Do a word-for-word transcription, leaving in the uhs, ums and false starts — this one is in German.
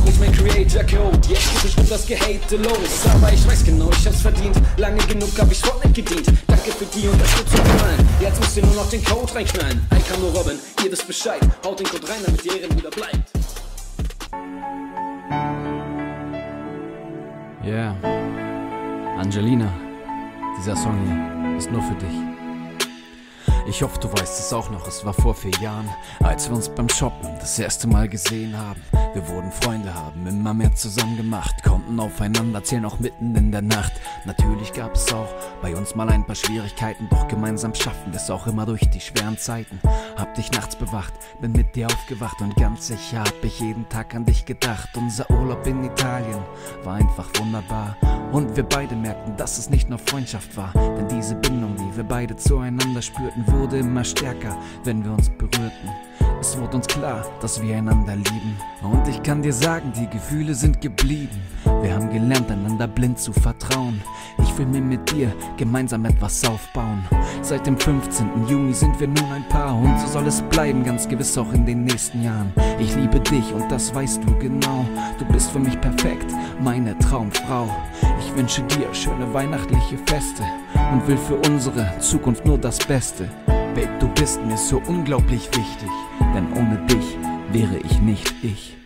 nicht mein Creator Code. Jetzt geht bestimmt das Gehate los. Aber ich weiß genau, ich hab's verdient. Lange genug hab ich Fortnite gedient. Danke für die Unterstützung, Mann. Jetzt müsst ihr nur noch den Code reinknallen. Icano Robin, ihr wisst Bescheid. Haut den Code rein, damit ihr Ehrenbruder bleibt. Yeah. Angelina, dieser Song hier ist nur für dich. Ich hoffe, du weißt es auch noch, es war vor vier Jahren, als wir uns beim Shoppen das erste Mal gesehen haben. Wir wurden Freunde, haben immer mehr zusammen gemacht, konnten aufeinander zählen, auch mitten in der Nacht. Natürlich gab es auch bei uns mal ein paar Schwierigkeiten, doch gemeinsam schaffen wir es auch immer durch die schweren Zeiten. Hab dich nachts bewacht, bin mit dir aufgewacht und ganz sicher hab ich jeden Tag an dich gedacht. Unser Urlaub in Italien war einfach wunderbar und wir beide merkten, dass es nicht nur Freundschaft war, denn diese Bindung, die wir beide zueinander spürten, wurde immer stärker, wenn wir uns berührten. Es wurde uns klar, dass wir einander lieben. Und ich kann dir sagen, die Gefühle sind geblieben. Wir haben gelernt, einander blind zu vertrauen. Ich will mir mit dir gemeinsam etwas aufbauen. Seit dem fünfzehnten Juni sind wir nun ein Paar und so soll es bleiben, ganz gewiss auch in den nächsten Jahren. Ich liebe dich und das weißt du genau. Du bist für mich perfekt, meine Traumfrau. Ich wünsche dir schöne weihnachtliche Feste und will für unsere Zukunft nur das Beste. Babe, du bist mir so unglaublich wichtig, denn ohne dich wäre ich nicht ich.